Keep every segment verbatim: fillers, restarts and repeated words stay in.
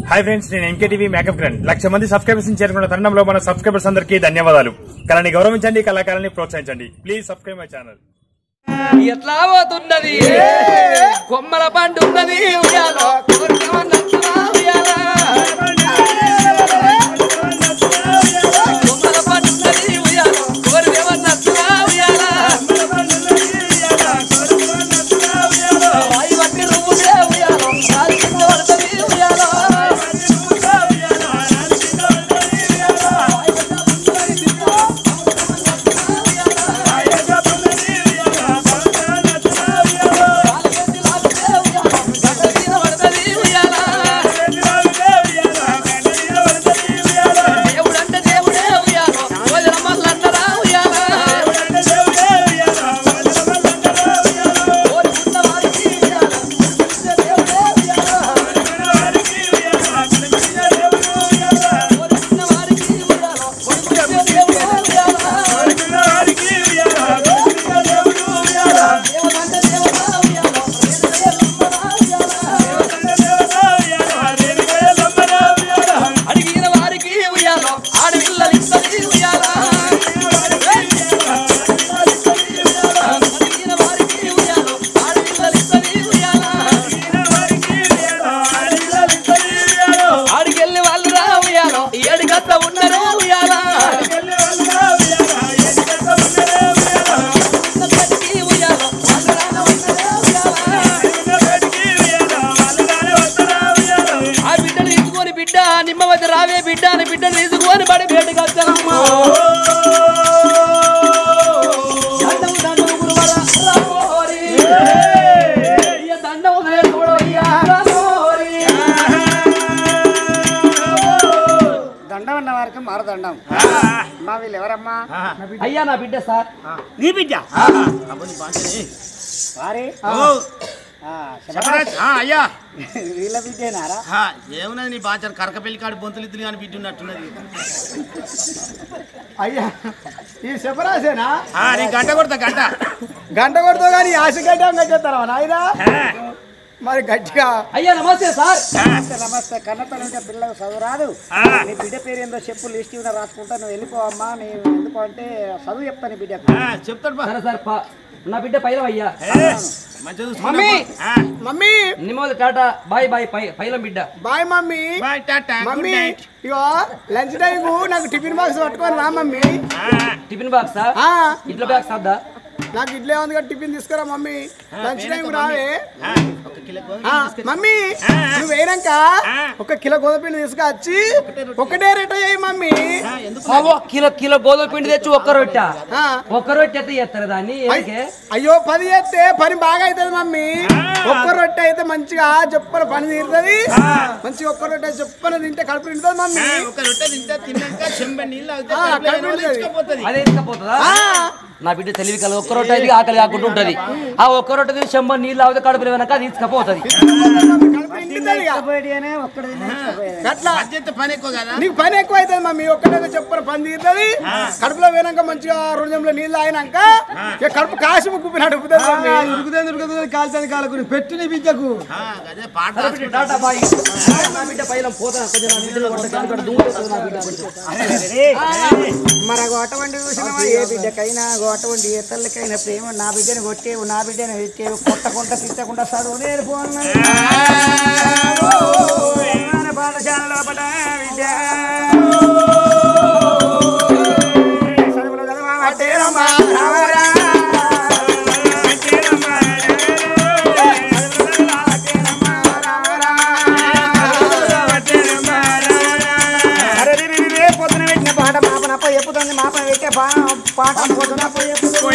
Hi friends, నేను M K TV makeup grand lakh మంది subscribers చేరుకున్న తరుణంలో మన సబ్స్క్రైబర్స్ అందరికీ ధన్యవాదాలు. కళని గౌరవించండి, కళాకారాన్ని ప్రోత్సహించండి. Please subscribe my channel. ఎట్లా పోతున్నది కొమ్మల పండు ఉన్నది ఉయ్యాలో కొమ్మల పండు ఉన్నది ఉయ్యాలో కోరిదేవన్నట్టుగా ఉయ్యాలా వాయి వట్టి నువ్వులే ఉయ్యాలో కాలి కింద పడుతుంది ఉయ్యాలో నిమ్మవతి రావే బిడ్డ అని బిడ్డను తీసుకొని పడి బయటకు వచ్చానమ్మా. దండం అన్న వారికి మారదండం. మా వీళ్ళు ఎవరమ్మా? అయ్యా నా బిడ్డ సార్. నీ బిడ్డ వారే అయ్యా వీళ్ళ బిడ్డేనారా? ఏమున్నది నీ బాచారు కరక పెళ్లి కాడు బొంతులు ఇద్దరు కానీ బిడ్డ ఉన్నట్టున్నది. అయ్యా ఈ శుభరాసేనా? నీ గంట కొడతా గంట గంట కొడతా కానీ ఆశ గడ్డ గట్టేస్తారా నాయనా? మరి గట్టిగా. అయ్యా నమస్తే సార్. నమస్తే నమస్తే. కన్నతనంటే పిల్లలకు చదువు రాదు. నీ బిడ్డ పేరు ఏందో చెప్పు, లిస్ట్ ఇవ్వడం రాసుకుంటా. నువ్వు వెళ్ళిపోవమ్మా. నేను ఎందుకు అంటే చదువు చెప్తాను నీ బిడ్డ చెప్తాడు. సరే సార్ నా బిడ్డ పైలం అయ్యా. మమ్మీ మమ్మీ నిమ్మవతి టాటా బాయ్ బాయ్ పైలం బిడ్డ బాయ్ మమ్మీ. మమ్మీ ఇగో లంచ్ టైం నాకు టిఫిన్ బాక్స్ పట్టుకొని రా మమ్మీ. టిఫిన్ బాక్స్ ఇట్లా బాక్స్ వద్దా? నాకు ఇడ్లే ఉంది కదా, టిఫిన్ తీసుకురా మమ్మీ. లంచ్ టైం రావే మమ్మీ. నువ్వు వేయనాక ఒక కిలో గోధుమ పిండి తీసుకొచ్చి ఒకటే రేట్ అయ్యాయి మమ్మీ. కిలో కిలో గోధుమ పిండి తెచ్చి ఒక్క రొట్టె ఒక్క రొట్టె అయితే చేస్తారు దాన్ని. అయ్యో పది చేస్తే పని బాగా అవుతుంది మమ్మీ. ఒక్క రొట్టె అయితే మంచిగా చెప్పని పని తీరుతుంది. మంచిగా ఒక్క రొట్టె చెప్పని తింటే కడుపు నిండుతుంది మమ్మీ. అదే తీసుకపోతుందా? నా బిడ్డ తెలివి కల ఒక్క రొట్టె అయితే ఆకలి కాకుండా ఉంటది. ఆ ఒక్క రొట్టె తీసి చెంబ నీళ్ళు అవుతే కడుపు వెనక తీసుకపోతుంది. నీకు పని ఎక్కువ అవుతుంది మమ్మీ. ఒక్కటే చెప్పని పని తీరుతుంది. కడుపులో పోయినాక మంచిగా రెండు నీళ్ళు అయినాక కడుపు కాసి ముక్కుపోయి నడుపుతుంది. కాల్చని కాలకు పెట్టు నీ బిడ్డకు. మరి అటువంటి చూసినావా? ఏ బిడ్డకైనా అటువంటి ఏ తల్లికైనా ప్రేమ. నా బిడ్డను కొట్టేవు, నా బిడ్డను పెట్టేవు, కొట్టకుండా తిట్టకుండా చదువు నేర్పోను. పాఠశాల లోపల విద్య చదువులు చదవబట్టేరమ్మా రామరా. పొద్దున పెట్టిన పాట మాపనప్ప చెప్పుతుంది. మాపన పెట్టే పాట పొద్దునప్ప చెప్పుతుంది.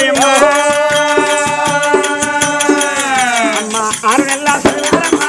అమ్మ ఆరు నెలల చదువులమ్మా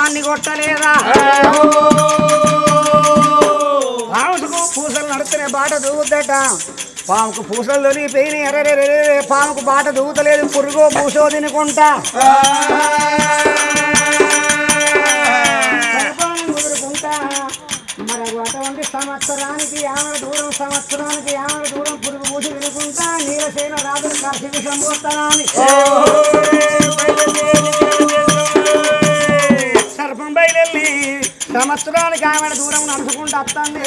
పామాన్ని కొట్టలేదా పాముకు పూసలు నడుస్తున్న బాట దూగుద్దట పాముకు పూసలు దొరికిపోయినాయి ఎర్రరే పాముకు బాట దూగుతలేదు పురుగో పూసో తినుకుంటా కుదురుకుంటా మరి అటువంటి సంవత్సరానికి ఆమె దూరం సంవత్సరానికి ఆమె దూరం పురుగు పూసి తినుకుంటా నీలసేన రాజులు కర్షిక సంబోత్తనాన్ని సర్పం బయలెళ్ళి సంవత్సరానికి ఆమె దూరం నడుచుకుంటూ వస్తుంది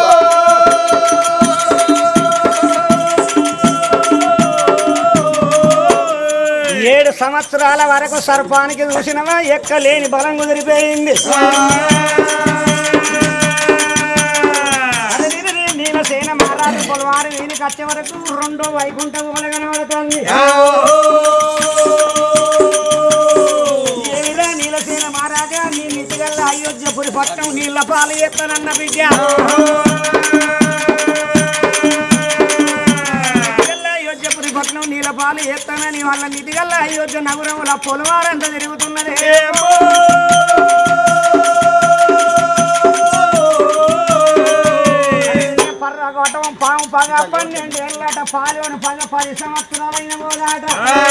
ఏడు సంవత్సరాల వరకు సర్పానికి చూసినవా ఎక్కలేని బలం కుదిరిపోయింది నీలసేన మహారాజు పొలవారు వీనికి వచ్చే వరకు రెండో వైకుంఠం కనబడుతుంది ఏమిరా నీలసేన మహారాజా నీ నితిగల్ల అయోధ్యపురి పట్టణం నీళ్ల పాలు ఎత్తనన్న బిడ్డ అయోధ్యపురి పట్టణం నీళ్ల పాలు ఎత్తనని వాళ్ళ నితిగల్ల అయోధ్య నగరంలో పొలవారంతా తిరుగుతున్నది పర్రగొట్టం పాము పగ పన్నెండు ఏళ్ళట పాలోని పగ పది సంవత్సరాలైన పోదాట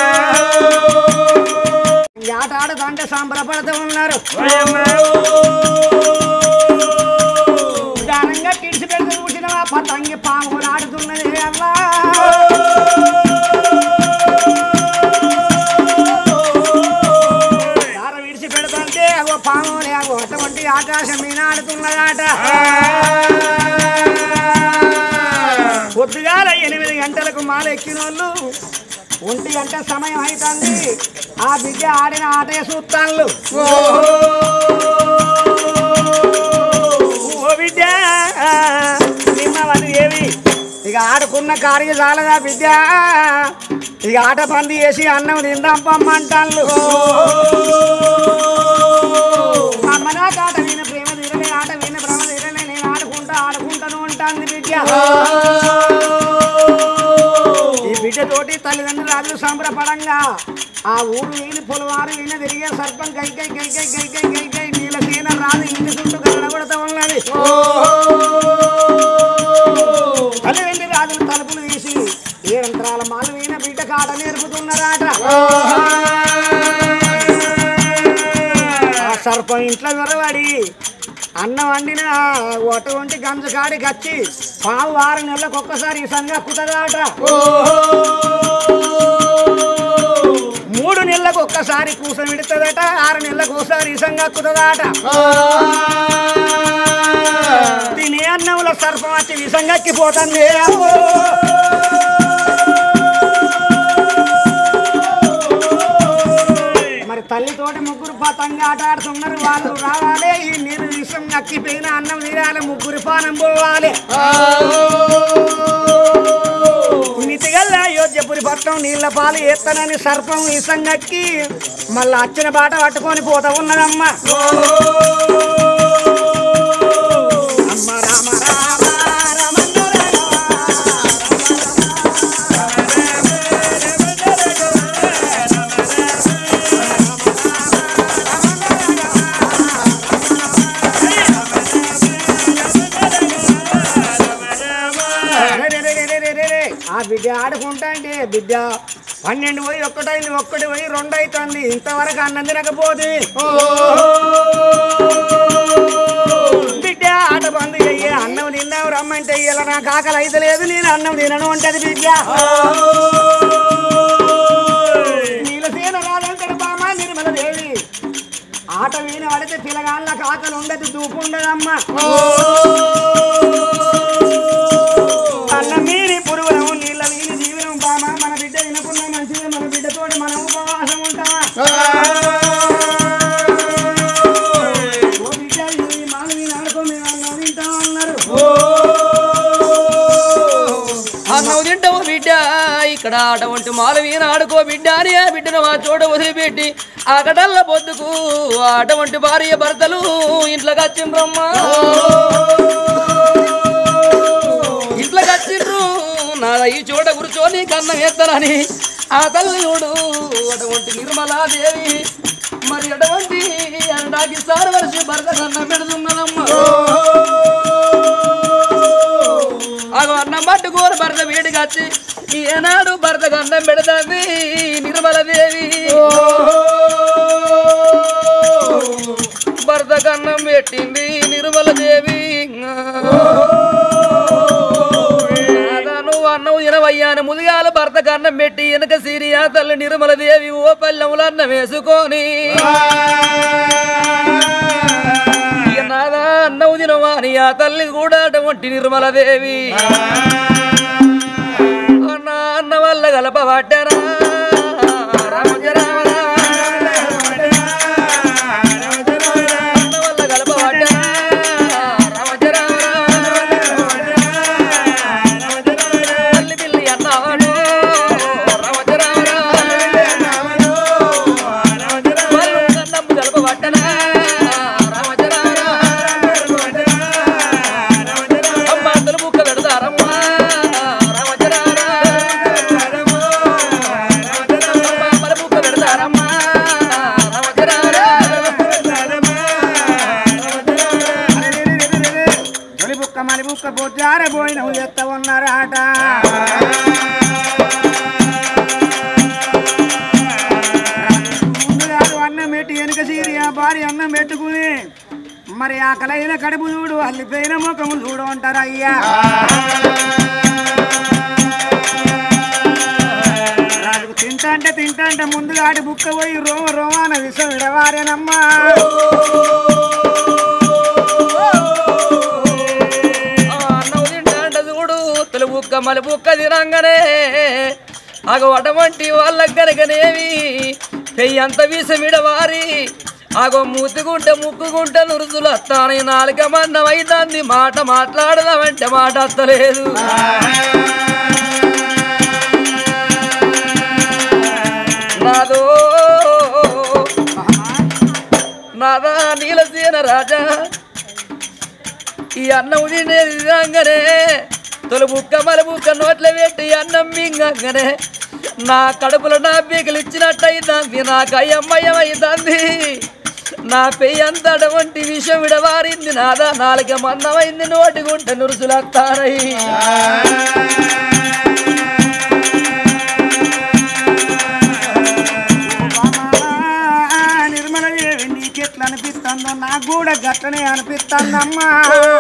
ఆట ఆడుతుంటే సంబరపడుతూ ఉన్నారు దానంగా కిడిసి పెడుతూ కూర్చున్న పతంగి పాము ఆడుతున్నది అల్లా దార విడిచి పెడుతుంటే అగో పాము అగో అటువంటి ఆకాశం మీద ఆడుతున్నదాట పొద్దుగాల ఎనిమిది గంటలకు మాల ఎక్కినోళ్ళు ఒంటి గంట సమయం అవుతుంది ఆ బిడ్డ ఆడిన ఆటే చూస్తాను ఓ బిడ్డ నిన్నవని ఏవి ఇక ఆడుకున్న కార్య చాలదా బిడ్డ ఇక ఆట పంది వేసి అన్నం తిందాం పమ్మంటాను అమ్మనా ఆట విన ప్రేమ తీరలే ఆట విన భ్రమ తీరలే నేను ఆడుకుంటా ఆడుకుంటాను ఉంటాను బిడ్డ ఈ బిడ్డతోటి తల్లిదండ్రులు రాజులు సంబరపడంగా ఆ ఊరు వీని పొలవారు వీణ తిరిగే సర్పం గైకై గైకై గైకై గైకై నీలసేన రాజు ఇంటి చుట్టూ కనబడుతూ ఉన్నది తల్లిదండ్రులు రాజులు తలుపులు తీసి ఏడంతరాల మాలు వీణ బిడ్డ కాట నేర్పుతున్నారాట ఆ సర్పం ఇంట్లో వెరవాడి అన్నం వండిన ఒట వంటి గంజ కాడికి వచ్చి పావు ఆరు నెలలకు ఒక్కసారి సంగా కుదరాట మూడు నెలలకు ఒక్కసారి కూసం విడుతుందట ఆరు నెలలకు ఒకసారి సంగా కుదరాట తినే అన్నంలో సర్పం వచ్చి విసంగక్కిపోతుంది మరి తల్లితోటి ముగ్గురు పతంగా ఆట ఆడుతున్నారు వాళ్ళు రావాలి ఈ నీరు విషం నక్కిపోయిన అన్నం తీరాలి ముగ్గురు పానం పోవాలి నితిగల్ల అయోధ్యపురి పట్టణం నీళ్ల పాలు ఎత్తనని సర్పం విషం నక్కి మళ్ళా అచ్చిన బాట పట్టుకొని పోతా ఉన్నదమ్మ అమ్మ రామ రామ ఆ బిడ్డ ఆడుకుంటా అంటే బిడ్డ పన్నెండు పోయి ఒక్కటైంది ఒక్కటి పోయి రెండు అవుతుంది ఇంతవరకు అన్నం తినకపోతే బిడ్డ ఆట బంద్ అయ్యే అన్నం తిన్నావు రమ్మంటే ఇలా నాకు ఆకలి అయితే లేదు నేను అన్నం తినను అంటది బిడ్డ నీలసేన రాదంటాడు బామా నిర్మల దేవి ఆట వీణ పడితే పిల్లగాళ్ళకి ఆకలి ఉండదు దూపు ఉండదమ్మా అన్న మీరి పురుగులము నీళ్ళ వీని జీవనం బామా మన బిడ్డ వినకుండా మంచిది మన బిడ్డతో మనం ఉపవాసం ఉంటామా ఓ బిడ్డ ఈ మాల వీని ఆడుకో మేము అన్నం తింటాం అన్నారు అన్నం తింటావు బిడ్డ ఇక్కడ అటువంటి మాల వీణ ఆడుకో బిడ్డ అని ఆ బిడ్డను ఆ చోట వదిలిపెట్టి ఆ కటల్ల పొద్దుకు అటువంటి భార్య భర్తలు ఇంట్లోకి వచ్చిండ్రమ్మా ఇంట్లోకి వచ్చిండ్రు నా ఈ చోట కూర్చొని కన్నం ఎత్తనని ఆ తల్లి చూడు అటువంటి నిర్మలాదేవి మరి అటువంటి అండ నాకు సార్ వర్షి భర్త కన్నా పెడుతున్నదమ్మా అగో అన్నం పట్టుకోరు భర్త వీడికి వచ్చి ఏనాడు భర్త కన్నం పెడతాంది నిర్మలదేవి భర్త కన్నం పెట్టింది నిర్మలదేవి నువ్వు అన్నం తినవయ్యాను ముదిగాల భర్త కన్నం పెట్టి వెనక సిరియా తల్లి నిర్మలదేవి ఓ పల్లెములు అన్నం వేసుకొని నాదా అన్నం తినవాని ఆ తల్లి కూడా అటువంటి నిర్మలదేవి అన్న అన్న వల్ల గలపబడ్డరా రామజరామ అన్న వల్ల గలపబడ్డరా రామజరామ తల్లి పిల్లి అన్నాడు రామజరామ వాళ్ళు కన్నమ్ము గలపబడ్డరా పోయిన ఎత్త ఉన్నారాట ముందుగా అన్నం పెట్టి వెనుక సీరియా భార్య అన్నం పెట్టుకుని మరి ఆకలైన కడుపు చూడు అల్లిపోయిన ముఖము చూడు అంటారు అయ్యా రాజుకు తింటా అంటే తింటా అంటే ముందుగా ఆడి బుక్క పోయి రోమ రోమాన విషం విడవారేనమ్మా బుక్క మలి బుక్క తినంగానే అగ అటువంటి వాళ్ళ కనుకనేవి పెయ్యి అంత వీసమిడవారి అగో మూతిగుంట ముక్కుగుంట నురుసులు వస్తాను నాలుక మందం అయితాంది మాట మాట్లాడదామంటే మాట వస్తలేదు నాదో నాదా నీలసేన రాజా ఈ అన్నం తినేది తినంగానే తొలి బుక్క మల బుక్క నోట్ల పెట్టి అన్నం మింగంగానే నా కడుపులో నా పీకలు ఇచ్చినట్టయితాంది నాకు అయ్యమ్మయ్యమైతాంది నా పెయ్యి అంత అటువంటి విషయం విడవారింది నాదా నాలుక మందమైంది నోటి గుంట నురుసులత్తారై నిర్మలదేవి నీకెట్లా అనిపిస్తుందో నాకు కూడా గట్టనే అనిపిస్తుందమ్మా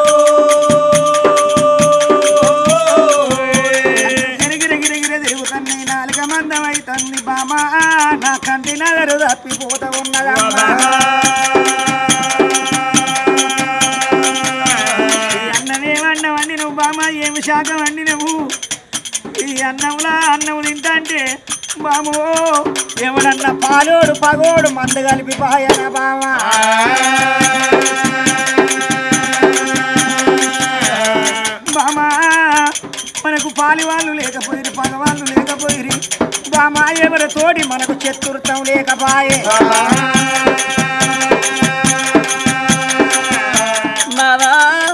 నాలుక మందమైతుంది బామా నా కంటి నగరు తప్పిపోతా ఉన్నదమ్మా అన్నమేమన్నా వండి నువ్వు బామా ఏమి శాఖ వండి నువ్వు ఈ అన్నంలా అన్నం తింటా అంటే బామో ఎవడన్నా పాలోడు పగోడు మందు కలిపి పాయన బామా బామా మనకు పాలి వాళ్ళు లేకపోయిరు పగవాళ్ళు లేకపోయిరు బామా ఎవరి తోడి మనకు చతుర్థం లేకపాయే నాదా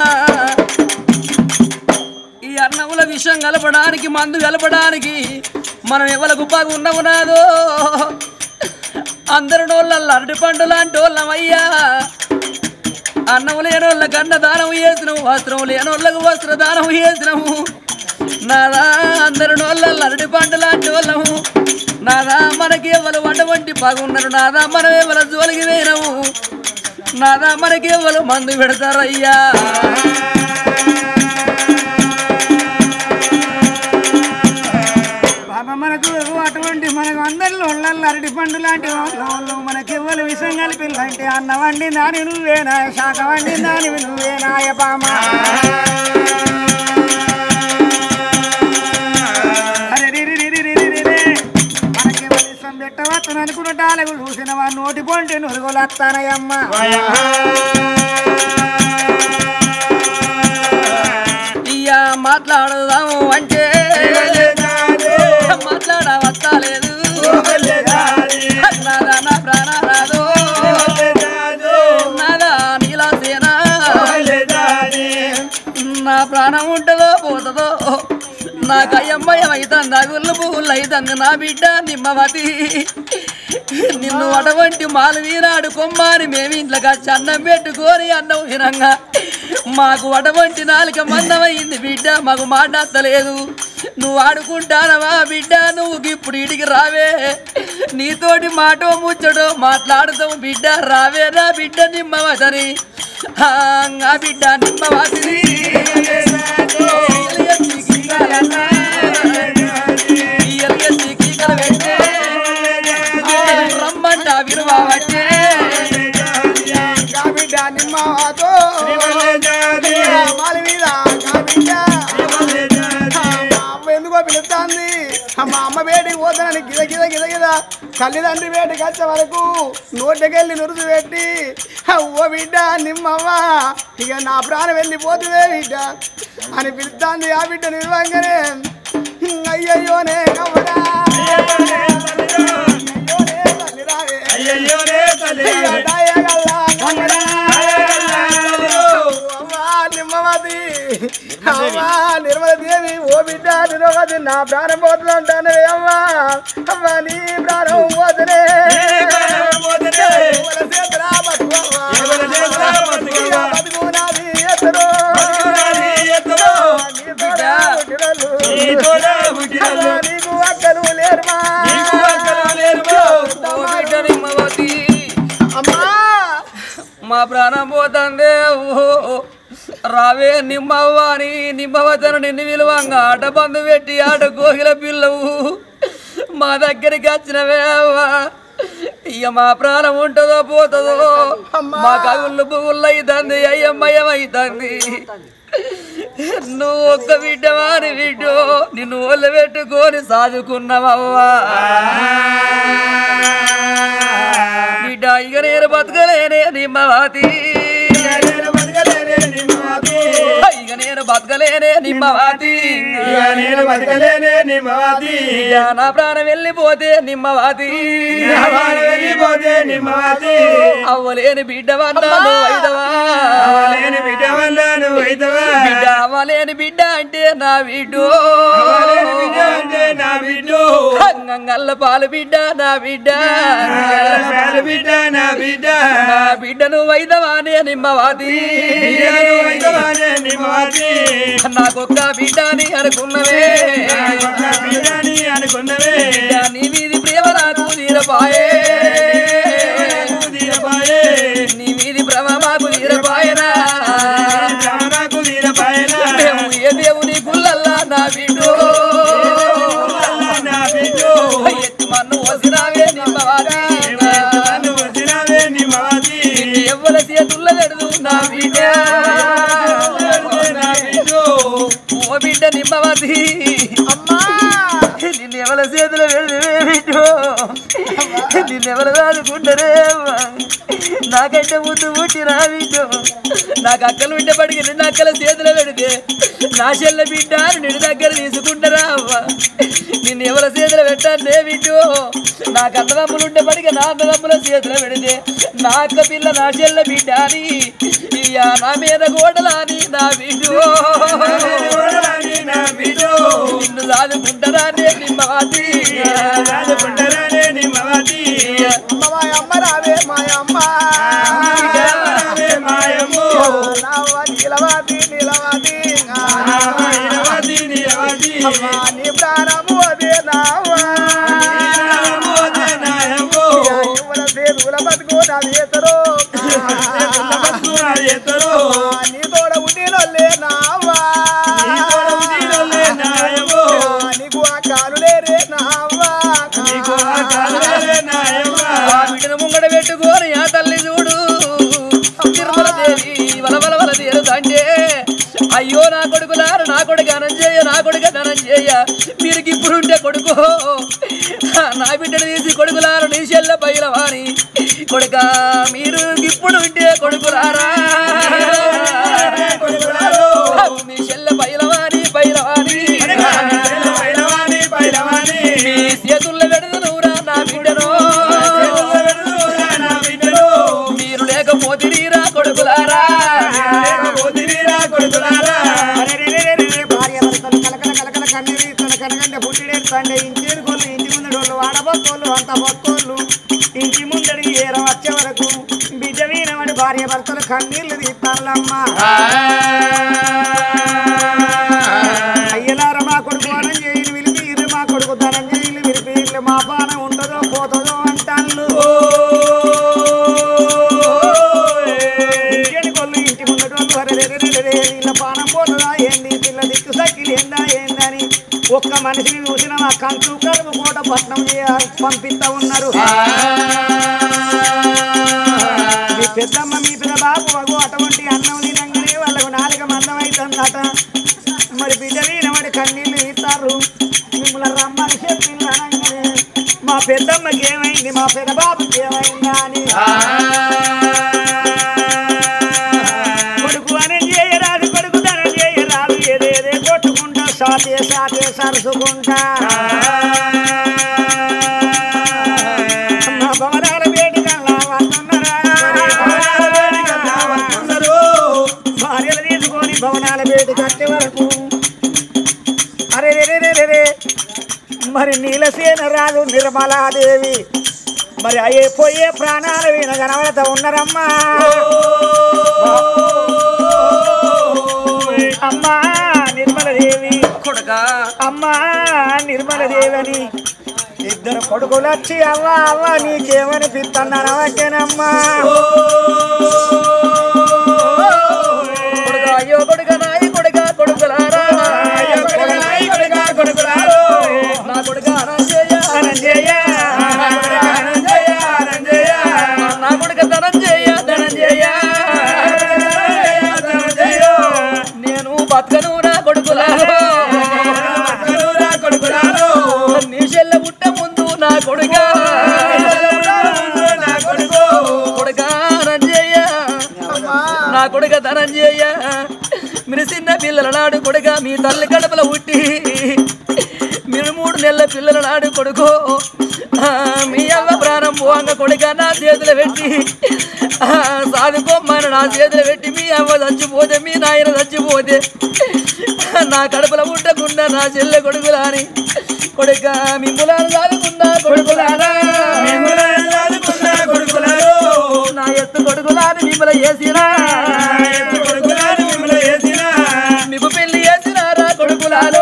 ఈ అన్నముల విషం కలపడానికి మందు కలపడానికి మనం ఎవరికి బాగున్నాము నాదో అందరి నోళ్ళ అరటి పండు లాంటి వాళ్ళమయ్యా అన్నం లేనోళ్ళ కన్న దానం చేసినాము వస్త్రం లేనోళ్ళకు వస్త్ర దానం చేసినాము నాదా అందరి నోళ్ళ అరటి పండు లాంటి వాళ్ళము నాదా మనకి ఎవరు అటువంటి బాగున్నారు నాదా మనం ఎవరు జోలికి పోయినాము నాదా మనకి ఎవరు మందు పెడతారయ్యా బాబా మనకు అటువంటి మనకు అందరిలో అరటి పండు లాంటి వాళ్ళు మనకి ఎవరు విషం కలిపి అంటే అన్న వండి దాని నువ్వేనా శాఖ వండి దాని నువ్వేనాయ బామా మనకి విషం పెట్టవచ్చని అనుకున్న డాలకు చూసిన వాడు నోటి పొంటి నురుగులు వస్తానయమ్మా ఇయ్యా మాట్లాడదాము అంటే మాట్లాడ వస్తలేదు నాదా నా ప్రాణ రాదు నాదా నీలాసేనా నా ప్రాణం ఉంటుందో పోతుందో నాకు అయ్యమ్మయ్యం అవుతుంది గుళ్ళు పువ్వులు అవుతుంది నా బిడ్డ నిమ్మవతి నిన్ను అటువంటి మాలు వీనాడు కొమ్మాని మేము ఇంట్లోకి వచ్చి అన్నం పెట్టుకొని అన్నం వినంగా మాకు అటువంటి నాలుక మందమైంది బిడ్డ మాకు మాట్లాడలేదు నువ్వు ఆడుకుంటానవా బిడ్డ నువ్వు ఇప్పుడు ఇడికి రావే నీతోటి మాట ముచ్చడో మాట్లాడుతావు బిడ్డ రావే రా బిడ్డ నిమ్మవతని ఆ బిడ్డ నిమ్మవతిని రమ్మంట విలువటే బిడ్డ నిమ్మతో ఎందుకో పిలుస్తుంది మా అమ్మ వేడికి పోతానని గిద గిద గిద గిద తల్లిదండ్రి వేడికి వచ్చే వరకు నోటికెళ్ళి నురుసు పెట్టి ఓ బిడ్డ నిమ్మవ్వ ఇక నా ప్రాణం వెళ్ళిపోతుందే బిడ్డ అని పిలుస్తుంది ఆ బిడ్డ నిర్వంగానే అయ్యయ్యోనే కవ్వరా అయ్యయ్యోనే తల్లి నిమ్మవతి అమ్మా నిర్మలదేవి ఓ బిడ్డ నిరవతి నా ప్రాణం పోతుందంటాను అమ్మా అమ్మా నీ ప్రాణం పోతనే బతుకునాది ఎత్తరు నీకు అక్కలు లేరుమా అమ్మా మా ప్రాణం పోతుందే రావే నిమ్మవ్వ అని నిమ్మవతను నిన్ను విలువంగా ఆట బంధు పెట్టి ఆట కోగిల పిల్లవు మా దగ్గరికి వచ్చినవే అవ్వా ఇక మా ప్రాణం ఉంటుందో పోతుందో మా కగుళ్ళు పువ్వుళ్ళు అవుతుంది అయ్యమ్మయం అవుతుంది నువ్వు ఒక్క బిడ్డవాని బిడ్డో నిన్ను ఒళ్ళు పెట్టుకొని సాదుకున్నావవ్వా బిడ్డ ఇక నేను బతకలేనే నిమ్మవాతి ఇక నేను బతకలేనే నిమ్మవాతి నేను బతకలేనే నిమ్మవతి నా ప్రాణం వెళ్ళిపోతే నిమ్మవాతి వెళ్ళిపోతే నిమ్మవతి అవ్వలేని బిడ్డ వన్నాను అయిదవా లేని బిడ్డ వల్ల నువ్వు అయితవా బిడ్డ అవ్వలేని బిడ్డ అంటే నా బిడ్డు బిడ్డ అంటే నా బిడ్డు అంగంగల్ల పాలు బిడ్డ నా బిడ్డ పాలు బిడ్డ నా బిడ్డ నా బిడ్డ నువ్వు అయిదవానే నిమ్మవాతి నిమ్మవతి నాకొక్క బిడ్డని అనుకున్నవే బిడ్డని అనుకున్నవే బిడ్డ నీ మీది ప్రేమ నాకు తీరపాయే తీరపాయే నీ మీది భ్రమ మాకు తీరపాయనా నాకు తీరపాయనా మేము ఏ దేవుని గుళ్ళల్లా నా బిడ్డు నా బిడ్డు ఎత్తి మన్ను వసినావే నిమ్మవాతి వచ్చినావే నిమ్మవతి ఎవ్వల చేతుల్లో పెడదు నా బిడ్డ ఓ బిడ్డ నిమ్మవతి అమ్మా నిన్ను ఎవల చేతులు పెడదే బిడ్డు నిన్నెవరు రాదుకుంటారే నాకంటే ముందు పుట్టినా బిడ్డు నాకు అక్కలు ఉంటే పడికి నిన్న అక్కల చేతులు పెడితే నా చెల్ల బిడ్డ నిన్ను దగ్గర తీసుకుంటారా అవ్వ నిన్ను ఎవరి చేతులు పెట్టానే బిడ్డు నాకు అన్నదమ్ములు ఉంటే పడికి నా అన్నదమ్ముల చేతులు పెడితే నా అక్క పిల్ల నా చెల్ల బిడ్డ అని ఇయ్యా నా మీద గోడలాని నా బిడ్డు నిన్ను సాదుకుంటారా నే నిమ్మవాతి అమ్మ రావే మాయమ్మ నిలవాది నిలవాది నీ ప్రాణము అదే నావా సేతుల బతుకు నాదేతరో నీ తోడ ఉండినోళ్ళే నావా నీకు ఆ కాలు లేరే నావా బిడ్డను ముంగడ పెట్టుకోని ఆ తల్లి చూడు తిరుమల దేవి వలవల వల తీరుదంటే అయ్యో నా కొడుకులారు నా కొడుకు అనంజేయ నా కొడుకు ధనంజేయ మీరు ఇప్పుడు ఉంటే కొడుకు నా బిడ్డను తీసి కొడుకులారు నీ చెల్ల పైలవాని కొడుక మీరు ఇప్పుడు ఉంటే కొడుకులారా మీ చెల్ల పైలవాని పైలవాని మీ చేతుల్లో పెడదు నువ్వురా నా బిడ్డను మీరు లేకపోతిరీరా కొడుకులారా భార్య భర్తలు కలకల కలకల కన్నీరు తన కనగంటే పుట్టిడేడు తండ్రి ఇంటి కొలు ఇంటి ముందు వాడబోతోళ్ళు అంత భక్తులు భార్య భర్తలు కన్నీళ్లు తీస్తానమ్మా అయ్యలార మా కొడుకు వనం చేయని విలిపీరు మా కొడుకు ధనం చేయని విలిపీర్లు మా పానం ఉంటుందో పోతుందో అంటాళ్ళు ఇంటి కొళ్ళు ఇంటి ముందట వీళ్ళ పానం పోతుందా ఏంది పిల్ల దిక్కు సైకిల్ ఏందా ఏందని ఒక్క మనిషిని చూసిన మా కంచు కడుపు కోట పట్నం పంపిస్తా ఉన్నారు మీ పెద్దమ్మ మీ పెద్ద బాబు అగు అటువంటి అన్నం తినంగానే వాళ్ళకు నాలుగ మందం అవుతుందట మరి బిడ్డ వీనమడి కన్నీళ్ళు ఇస్తారు మిమ్మల్ని రమ్మని చెప్పింది అనగానే మా పెద్దమ్మకి ఏమైంది మా పెద్ద బాబుకి ఏమైందా అని కొడుకు అని చేయరాదు కొడుకు ధనం చేయరాదు ఏదేదే కొట్టుకుంటా సాటే సాటే సరుసుకుంటా మా భవనాల వేడికల్లా వస్తున్నారా భార్యలు తీసుకొని భవనాల వేడి కట్టే వరకు అరే రే రే మరి నీలసేన రాదు నిర్మలాదేవి మరి అయ్యే పోయే ప్రాణాలు విన కనబడతా ఉన్నారమ్మా అమ్మా నిర్మలదేవి కొడుకా అమ్మా నిర్మలదేవి అని ఇద్దరు కొడుకులు వచ్చి అవ్వ అవ్వ నీకేమనిపిస్తున్నాను అవకేనమ్మా కొడుకా అయ్యో కొడుకా నాయి కొడుకా కొడుకులారా నా కొడుకా అనంజయ్య అనంజయ్య నా కొడుక ధనంజయ్య ధనంజయ్య నేను బతకను నా కొడుకులారా నీ చెల్ల పుట్ట ముందు నా కొడుక కొడుక ధనంజయ్య నా కొడుక ధనంజయ్య మీరు చిన్న పిల్లల నాడు కొడుక మీ తల్లి కడపల పుట్టి మీరు మూడు నెలల పిల్లల నాడు కొడుకో మీ అవ్వ ప్రాణం పోంగ కొడుక నా చేతులు పెట్టి సాదుకోమ్మని నా చేతులు పెట్టి మీ అవ్వ చచ్చిపోతే మీ నాయన చచ్చిపోతే నా కడపల పుట్టకుండా నా చెల్లె కొడుకులా అని కొడుక మిమ్ములాను సాదుకున్నా కొడుకులారా నా ఎత్తు కొడుకులాని మిమ్మల్ని వేసినా మీకు పెళ్లి చేసినారా కొడుకులాలో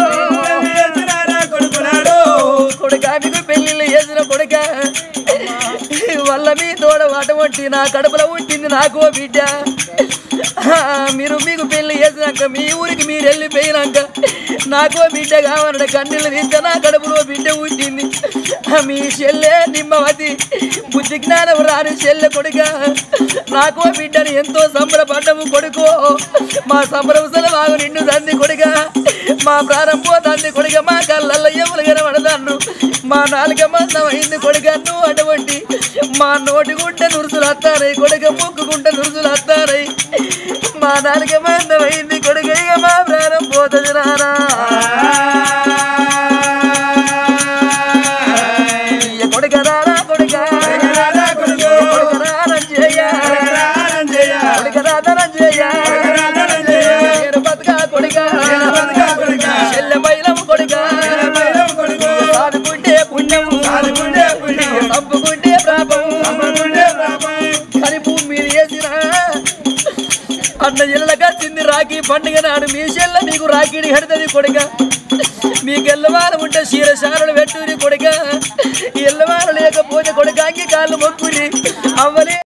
కొడుక మీకు పెళ్లిళ్ళు చేసిన కొడుక వల్ల మీ తోడ అటువంటి నా కడుపులో పుట్టింది నాకు బిడ్డ మీరు మీకు పెళ్లి చేసినాక మీ ఊరికి మీరు వెళ్ళిపోయినాక నాకో బిడ్డ కావాలంటే కన్నీళ్ళు తీస్తే నా కడుపులో బిడ్డ పుట్టింది మీ చెల్లె నిమ్మవతి బుద్ధి జ్ఞానం రాని చెల్లె కొడుక నాకో బిడ్డని ఎంతో సంబరపడ్డము కొడుకో మా సంబరసలు బాగు నిండు తంది కొడుక మా ప్రాణం పోతుంది కొడుక మా కళ్ళల్లో ఎములు కనబడతాను మా నాలుక మందం అయింది కొడుక నువ్వు అటువంటి మా నోటి గుంట నురుసులు వస్తారై కొడుక ముక్కుకుంట నురుసులు వస్తారై మా నాలుక మందం అయింది కొడుక ఇక మా ప్రాణం పోతుంది నానా కొడుక రారా కొడుక కొడుక రానంజయ్య కొడుక రాధనంజయ్య నేను బతుక కొడుక చెల్లె మైలం కొడుక సాదుకుంటే పుణ్యము తప్పుకుంటే పాపము కానీ భూమి మీద వేసిన అన్న ఇళ్ళకి వచ్చింది రాఖీ పండుగ నాడు మీ చెల్ల మీకు రాఖీడి కడుతుంది కొడుక మీకు ఎల్లవారు ఉంటే క్షీరశాలలు పెట్టుని కొడుక ఎల్లవారు లేకపోతే కొడుకాకి కాళ్ళు మొక్కుని అవ్వలే